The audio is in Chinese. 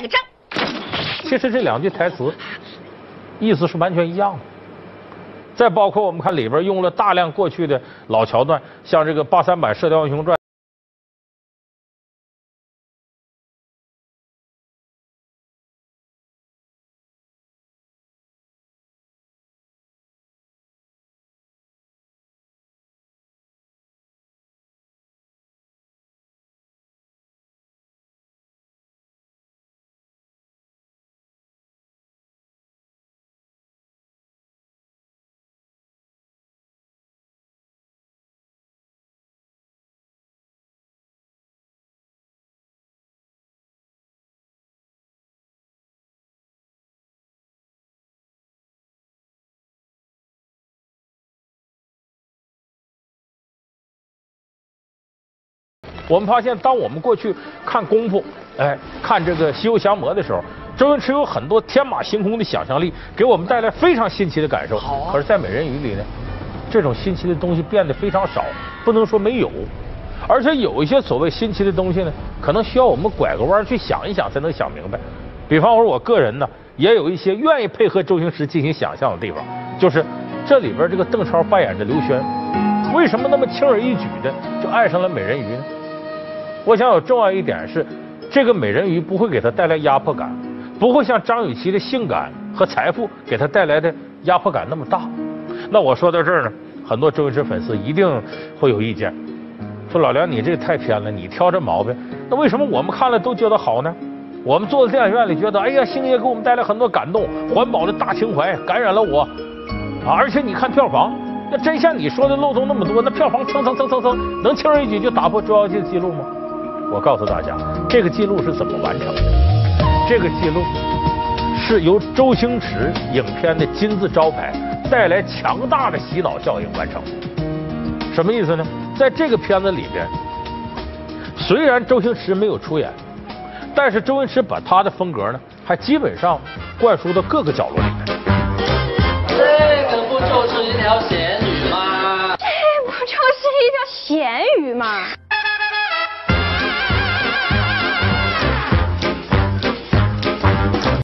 个证。 其实这两句台词意思是完全一样的。再包括我们看里边用了大量过去的老桥段，像这个83版《射雕英雄传》。我们发现，当我们过去看功夫，看这个《西游降魔》的时候，周星驰有很多天马行空的想象力，给我们带来非常新奇的感受。 好啊。 可是，在《美人鱼》里呢，这种新奇的东西变得非常少，不能说没有，而且有一些所谓新奇的东西呢，可能需要我们拐个弯去想一想才能想明白。比方说，我个人呢，也有一些愿意配合周星驰进行想象的地方，就是这里边这个邓超扮演的刘轩，为什么那么轻而易举的就爱上了美人鱼呢？我想有重要一点是，这个美人鱼不会给他带来压迫感，不会像张雨绮的性感和财富给他带来的压迫感那么大。那我说到这儿呢，很多周星驰粉丝一定会有意见，说老梁你这太偏了，你挑这毛病。那为什么我们看了都觉得好呢？我们坐在电影院里觉得，哎呀，星爷给我们带来很多感动，环保的大情怀感染了我啊！而且你看票房，那真像你说的漏洞那么多，那票房蹭，能轻而易举就打破《捉妖记》的记录吗？我告诉大家，这个记录是怎么完成的？这个记录是由周星驰影片的金字招牌带来强大的洗脑效应完成。什么意思呢？在这个片子里边，虽然周星驰没有出演，但是周星驰把他的风格呢，还基本上灌输到各个角落里面。 这个不就是一条咸鱼吗？ 这不就是一条咸鱼吗？